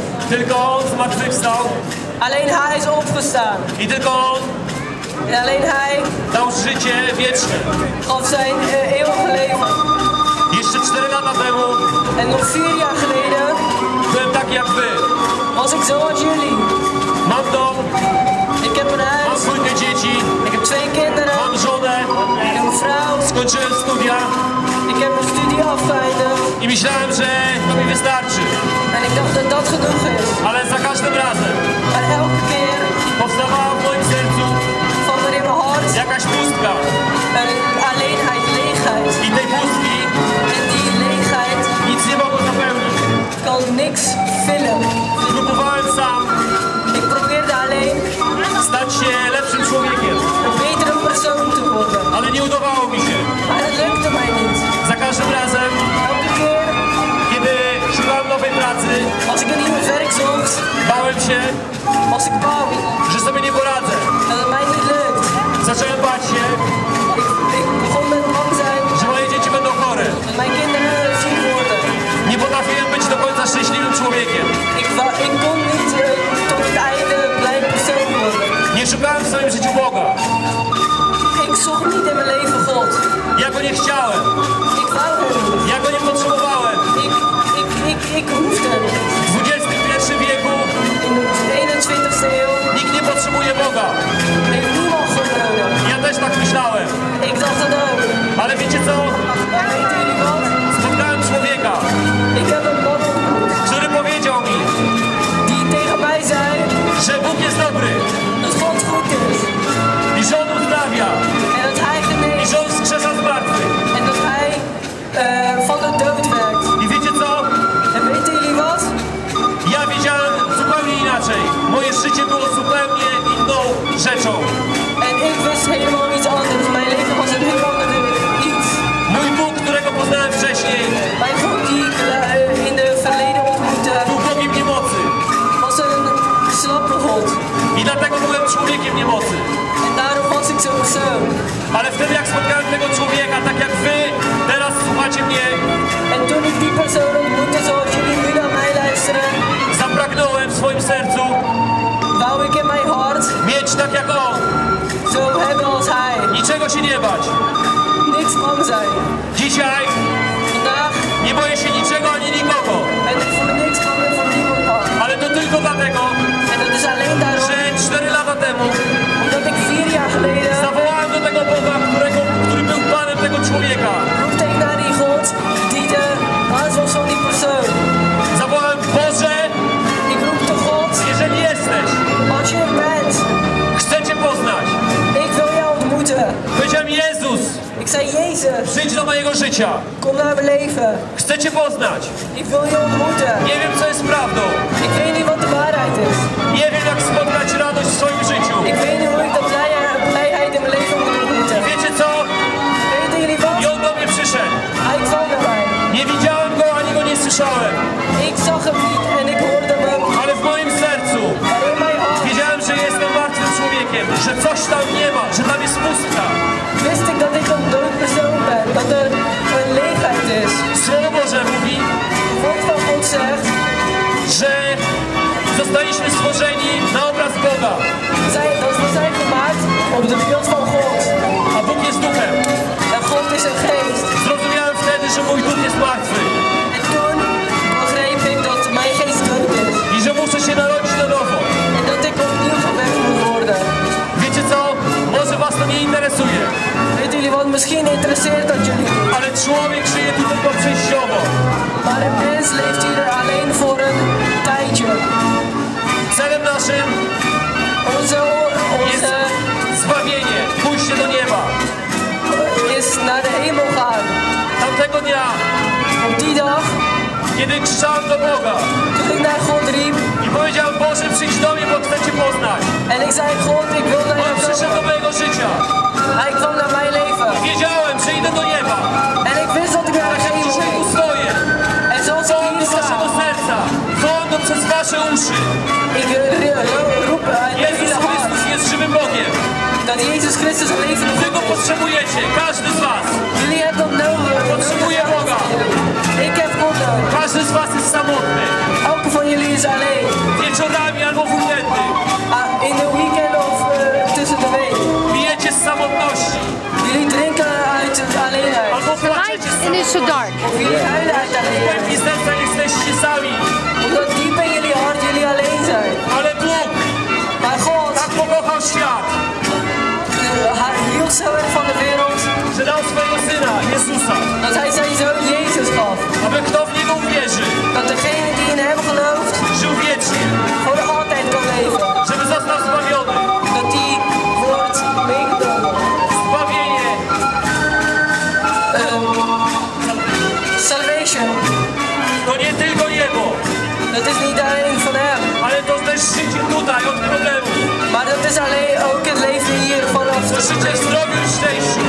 Tylko On zmartwychwstał. Alleen Hij is opgestaan. I tylko On En alleen Hij dał życie wieczne. gaf zijn eeuwige leven. Jeszcze 4 lata temu En nog 4 jaar geleden byłem taki jak wy. was ik zo als jullie. Mam dom, Ik heb een mam huis, 2 dzieci, ik heb 2 kinderen, mam żonę, ik heb een vrouw, skończyłem studia ik heb mijn studie afgeëindigd. i myślałem, że to mi wystarczy. En ik dacht dat dat genoeg is. Ale za każdym razem Maar elke keer powstawała w moim sercu valt er in mijn hart jakaś pustka. een alleenheid, leegheid. I tej pustki En die leegheid nic nie mogło zapełnić. kan niks vullen. Próbowałem sam Ik probeerde alleen stać się lepszym człowiekiem, een betere persoon te worden. ale nie udawało mi się. Maar dat lukte mij niet. Za każdym razem, Elke keer kiedy szukałem nowej pracy, als ik een nieuw werk zocht, bałem się, was ik bang że sobie nie poradzę. dat het mij niet lukt. Zacząłem bać się, Ik begon met bang zijn że moje dzieci będą chore. dat mijn kinderen ziek worden. Nie potrafiłem być do końca szczęśliwym człowiekiem. Ik kon niet tot het einde blij persoon worden. Nie szukałem w swoim życiu Boga. Ik zocht niet in mijn leven God. Ja Go nie chciałem. Ik wou hem niet. Ja Go nie potrzebowałem. Ik hoefde hem niet. W XXI wieku In de 21ste eeuw nikt nie potrzebuje Boga. heeft niemand God nodig. Ja też tak myślałem. Ik dacht dat ook. Ale wiecie co? Maar weten jullie wat? Spotkałem człowieka, Ik heb een man ontmoet który powiedział mi, die tegen mij zei że Bóg jest dobry dat God goed is. i że On uzdrawia En dat hij i geneest. że On wskrzesza z martwych. En dat hij van de dood werkt. I wiecie co? En weten jullie wat? Ja wiedziałem zupełnie inaczej. Moje życie było zupełnie inną rzeczą. En ik wist helemaal iets anders. Mijn leven was een heel ander iets. Mój Bóg, którego poznałem wcześniej, Mijn God die ik in de verleden ontmoette, był Bogiem niemocy. was een slappe God. I dlatego byłem człowiekiem niemocy. En daarom was ik zo'n persoon. Ale wtedy jak spotkałem tego człowieka, tak jak wy teraz słuchacie mnie, En toen ik die persoon ontmoette, zoals jullie nu naar mij luisteren, zapragnąłem w swoim sercu wou ik in mijn hart mieć tak jak On. zo hebben als hij. Niczego się nie bać. Niks bang zijn. Dzisiaj Vandaag nie boję się niczego ani nikogo. ben ik voor niks bang en voor niemand bang. Ale to tylko dlatego, En dat is alleen daarom, że 4 lata temu omdat ik 4 jaar geleden zawołałem do tego Boga, który był Panem tego człowieka. roepte ik naar die God die de baas was van die persoon. Zawołałem, Boże, Ik roepte God, jeżeli jesteś, als je er bent, chcę Cię poznać. ik wil jou ontmoeten. Powiedziałem, Jezus, Ik zei, Jezus, przyjdź do mojego życia. kom naar mijn leven. Chcę Cię poznać. Ik wil je ontmoeten. Nie wiem, co jest prawdą. Ik weet niet wat de waarheid is. Nie wiem, jak spotkać radość w swoim życiu. Ik weet niet hoe ik de blijheid in mijn leven moet ontmoeten. Wiecie co? Weten jullie I wat? On do mnie przyszedł. Hij kwam naar mij. Nie widziałem Go, ani Go nie słyszałem. Ik zag hem niet en ik hoorde hem. Ale w moim sercu Maar in mijn hart wiedziałem, że jestem martwym człowiekiem. Że coś tam nie ma, że tam jest pustka. wist ik dat ik een dood persoon ben. Dat er een leegheid is. Słowo Boże mówi, Het woord van God zegt, że zostaliśmy stworzeni na obraz Boga. dat we zijn gemaakt op het beeld van God. A Bóg jest duchem. En God is een geest. Zrozumiałem wtedy, że mój duch jest martwy En toen begreep ik dat mijn geest dood is. i że muszę się narodzić na nowo. En dat ik opnieuw gewekt moet worden. Wiecie co? Może was to nie interesuje, Weten jullie wat? Misschien interesseert dat jullie niet. ale człowiek żyje tu tylko przejściowo. Maar een mens leeft hier alleen voor een tijdje. Celem naszym jest Onze zbawienie, pójście do nieba. is naar de hemel gaan. Tamtego dnia, Op die dag, kiedy krzyczałem do Boga toen ik naar God riep i powiedziałem, Boże, przyjdź do mnie, bo chcę Cię poznać. en ik zei, God, ik wil naar On jou przyszedł do komen. mojego życia. Hij kwam naar mijn leven. Wiedziałem, że idę do nieba. En ik wist dat ik naar Tak de jak hemel dzisiaj tu ging. stoję. En zoals ik Wołam hier do waszego sta, serca. Wołam go przez wasze uszy. ik roep uit mijn Jezus hele hart Chrystus jest żywym Bogiem. dat Jezus Christus een levende Wy God go is. potrzebujecie, każdy z was. Jullie hebben dat nodig. Potrzebuję Boga. Ik heb God nodig. Każdy z was jest samotny. Elke van jullie is alleen. płaczecie z And it's so samotności. dark. Of jullie huilen uit W alleen. głębi serca jesteście sami. Omdat diep in jullie hart jullie alleen zijn. Ale Bóg Maar God tak pokochał świat, hij hield zo erg van de wereld że dał swojego Syna, Jezusa, dat hij zijn zoon Jezus gaf. aby kto w Niego uwierzy, Dat degene die in hem gelooft żył wiecznie, voor altijd kan leven. żeby został zbawiony. Dat die wordt meegenomen. Zbawienie Salvation. to nie tylko niebo, Dat is niet alleen van hem. ale to też życie tutaj od problemu. Maar dat is alleen ook het leven hier vanaf To de życie w zdrowiu i szczęściu.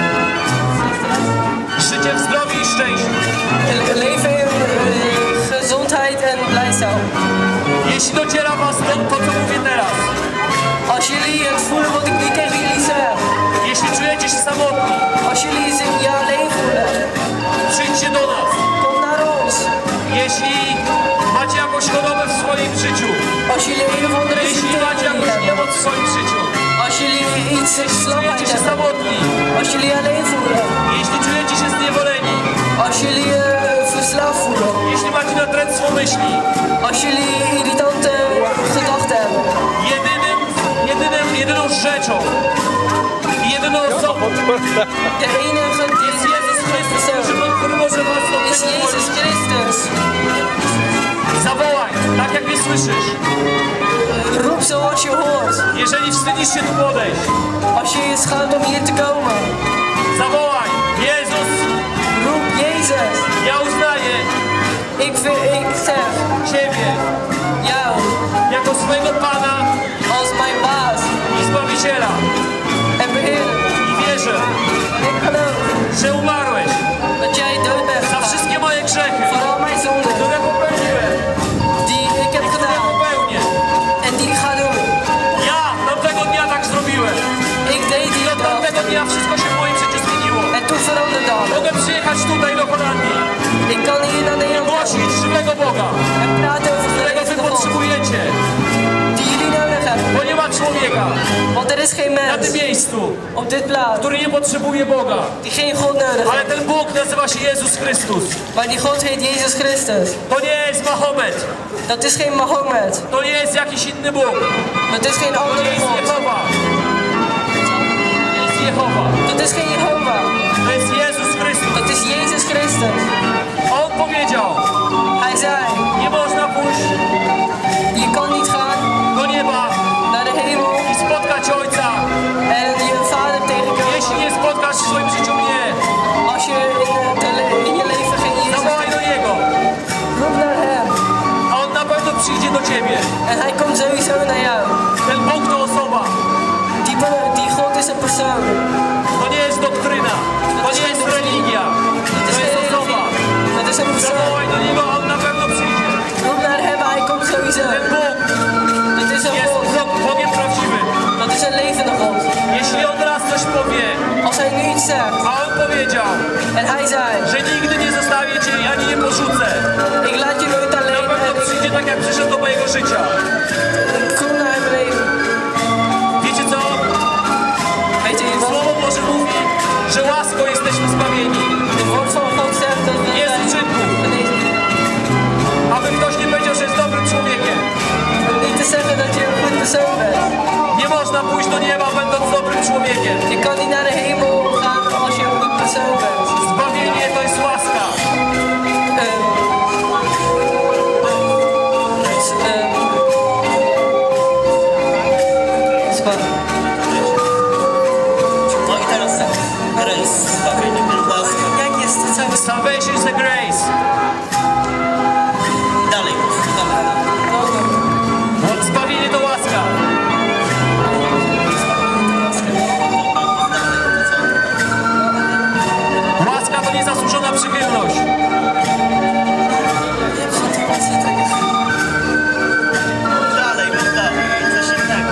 Życie w zdrowiu i szczęściu. leven in gezondheid en blijdschap. Jeśli dociera was to co mówię teraz, Als jullie het voelen wat ik nu tegen jullie zeg. jeśli czujecie się samotni, Als jullie je alleen voelen. przyjdźcie do nas. Kom naar ons. Jeśli macie jakąś chorobę w swoim życiu, Als jullie een of andere jeśli macie symptoom jakąś hebben. niemoc w swoim życiu, Als jullie iets czujecie slapheid się hebben. samotni, Als jullie alleen voelen. jeśli czujecie się zniewoleni, Als jullie verslaafd voelen. jeśli macie natręctwo myśli, Als jullie irritante gedachten hebben. jedyną rzeczą, jedyną osobą De enige die jest Jezus Chrystus, który może was od is tego Jezus uwolnić. Christus. Zawołaj, tak jak mnie słyszysz. Roep zoals je hoort. Jeżeli wstydzisz się tu podejść, Als je je schaamt om hier te komen. zawołaj, Jezus, Roep Jezus. ja uznaję Ik zeg Ciebie jou jako swojego Pana als mijn baas i Zbawiciela en beheerder. i wierzę, Ik geloof że umarłeś dat jij dood bent za gegaan. wszystkie moje grzechy, Voor al mijn zonden które popełniłem die ik heb i które gedaan popełnię. en die ik ga doen. Ja tamtego dnia tak zrobiłem Ik deed die i od tamtego dag dnia wszystko się w moim życiu zmieniło. en toen veranderde alles. Mogę przyjechać tutaj do Holandii Ik kan hier naar i Nederland głosić żywego Boga, en praten over de którego wy levende God potrzebujecie, die jullie nodig hebben. bo nie ma człowieka Want er is geen na mens tym miejscu, op dit plaats który nie potrzebuje Boga. die geen God nodig Ale heeft. ten Bóg nazywa się Jezus Chrystus. Maar die God heet Jezus Christus. To nie jest Mahomet. Dat is geen Mahomet. To nie jest jakiś inny Bóg. Dat is geen To nie andere jest God. Jehowa. To jest Jehowa. Dat is geen Jehovah. To jest Jezus Chrystus. Dat is Jezus Christus. On powiedział, Hij zei, nie można pójść je kan niet gaan do nieba naar de hemel i spotkać Ojca, en je vader tegenkomen jeśli nie spotkasz w swoim życiu mnie. als je in je leven geen Jezus Zawołaj do Niego, roep naar hem. a On na pewno przyjdzie do ciebie. En hij komt sowieso naar jou. Ten Bóg to osoba. Die God is een persoon. To nie jest doktryna. To nie jest religia. Dat To is jest geen osoba. religie. Dat is een persoon. Zawołaj do Niego, a On na pewno przyjdzie. Roep naar hem, hij komt sowieso. Ten Bóg Dat is een jest God. Bogiem prawdziwym. Dat is een levende God. Jeśli On raz coś powie, Als hij nu iets zegt a On powiedział, en hij zei, że nigdy nie zostawię Cię ani nie porzucę, ik laat je nooit na alleen pewno en ik przyjdzie tak, jak przyszedł do mojego życia. kom naar hem leven. Wiecie co? Weet je wat? Słowo Boże mówi, że łaską jesteśmy zbawieni. Het woord van God zegt dat we Jest zijn uczynków. genezen. Aby ktoś nie powiedział, że jest dobrym człowiekiem. Om niet te zeggen dat je een goed persoon bent. Nie można pójść do nieba, będąc dobrym człowiekiem. Je kan niet naar de hemel gaan als je een goed persoon bent. Zbawienie to jest łaska. No i teraz grace, zbawienie to łaska. Jak jest to cały Salvation is a grace. Dalej, Zbawienie to łaska. Łaska to niezasłużona przychylność. dalej, coś innego.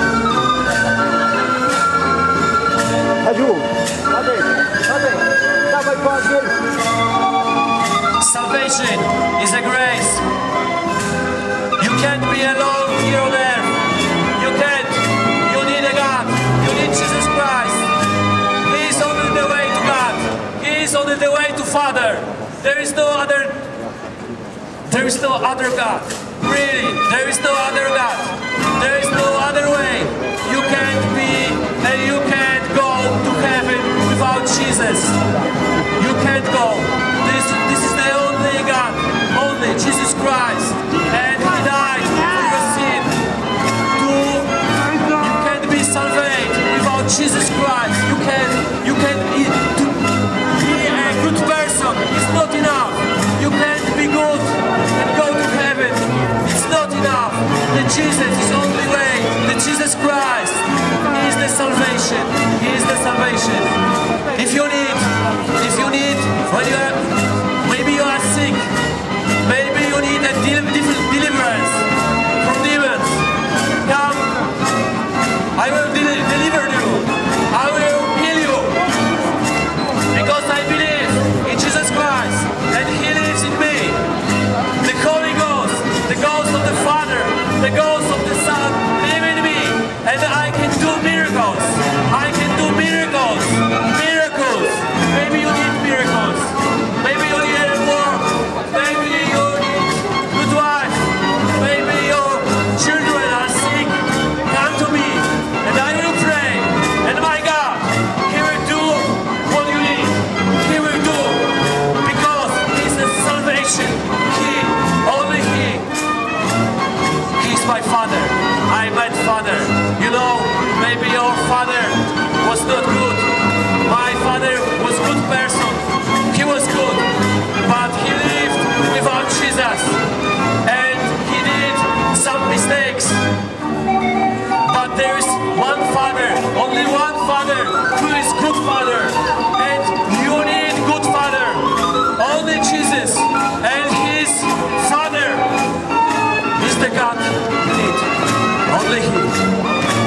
Aju, Tadek, dawaj po angielsku. Salvation is a grace. You can't be alone here on earth. You can't. You need a God. You need Jesus Christ. He is only the way to God. He is only the way to Father. There is no other God. Really, there is no other God. There is no other way. You can't be and you can't go to heaven without Jesus. You can't go. This is the only God, only Jesus Christ. And He died for your sin. You can't be salved without Jesus Christ. You can be a good person. It's not enough. You can't be good and go to heaven. It's not enough. The Jesus is the only way. The Jesus Christ. He is the salvation. He is the salvation. If you need, when you are, maybe you are sick, maybe you need a deliverance from demons. Come, I will deliver you. I will heal you. Because I believe in Jesus Christ and He lives in me. The Holy Ghost, the Ghost of the Father, the Ghost of the Son live in me. And I can do miracles. I can do miracles. Miracles. Maybe you need miracles. Maybe you need a work. Maybe you need a good wife. Maybe your children are sick. Come to me and I will pray. And my God, He will do what you need. He will do. Because He is the salvation. He, only He. He is my Father. I am my Father. You know, maybe your father was not good. My father was a good person. He was good. But he lived without Jesus. And he did some mistakes. But there is one Father, only one Father, who is good Father. And you need good Father. Only Jesus. And His Father is the God you need. Only He.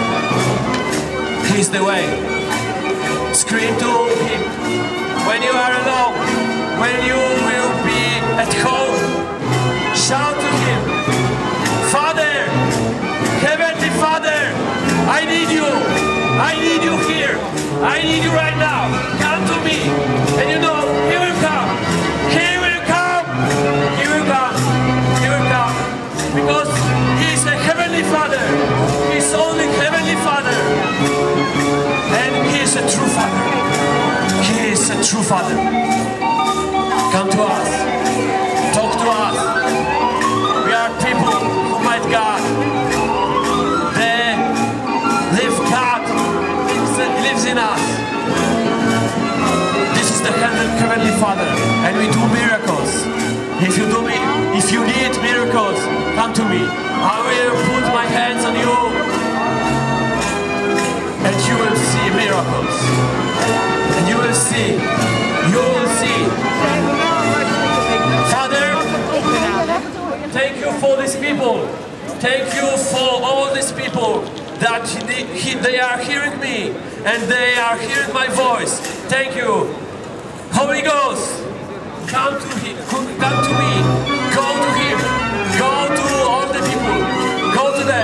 He is the way. Scream to Him. When you are alone, when you will be at home, shout to Him. Father, Heavenly Father, I need you. I need you here. I need you right now. Come to me. And you know, He will come. He will come. He will come. He will come. Because He is a Heavenly Father. He is only Heavenly Father. And He is a true Father. He is a true Father. Come to us. Talk to us. We are people who might God. They live God. Lives in us. This is the Heavenly Father. And we do miracles. If you need miracles, come to me. I will put my hands on you. And you will see miracles. And you will see. You will see. Father, thank you for these people. Thank you for all these people that they are hearing me and they are hearing my voice. Thank you. Holy Ghost, come to me. Go to Him. Go to all the people. Go to them.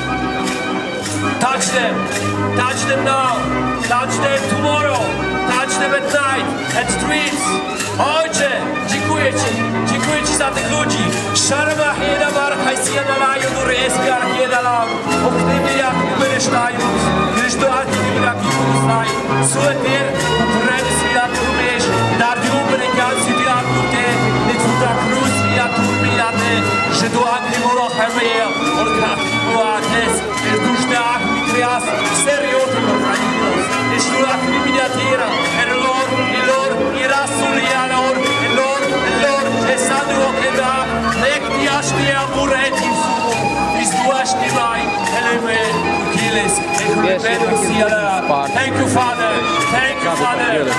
Touch them. Touch them now. Touch them tomorrow. Touch them at night, at streets. Ojcze, dziękuję Ci. Dziękuję Ci za tych ludzi. Szarma hieda bar hajsija na laju do respiar hieda lam. Oknemy jak wyresztają. Gdyż do aktywi jak ich uznaj. Suetir, utrem svijat rumeš. Dar diumbre kansi di akute. Netfuta kruz svijat urmijate. Že do akti moro hermeja. Olkak muates. Jer dušte akmi trias. Seriotin organizos.Eš do akmi miniatira. Elor, irasul yanor. Elor, esadu okeda. Lekti ashti amureti sumo. Istuashti mai. Eleme. Kiles. Thank you, Father. Thank you, Father.